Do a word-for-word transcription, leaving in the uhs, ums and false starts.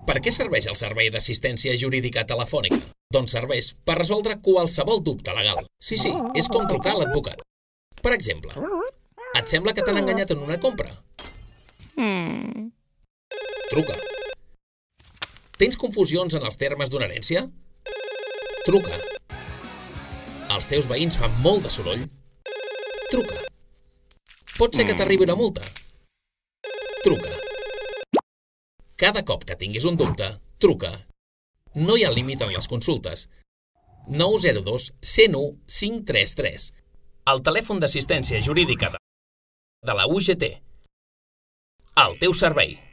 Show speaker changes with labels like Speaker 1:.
Speaker 1: Per què serveix el servei d'assistència jurídica telefònica? Doncs serveix per resoldre qualsevol dubte legal. Sí, sí, és com trucar a l'advocat. Per exemple, et sembla que t'han enganyat en una compra? Truca. Tens confusions en els termes d'una herència? Truca. Els teus veïns fan molt de soroll? Truca. Pot ser que t'arribi una multa? Truca. Cada cop que tinguis un dubte, truca. No hi ha límit en les consultes. nou zero dos, cent u, cinc tres tres. El telèfon d'assistència jurídica de la U G T. Al teu servei.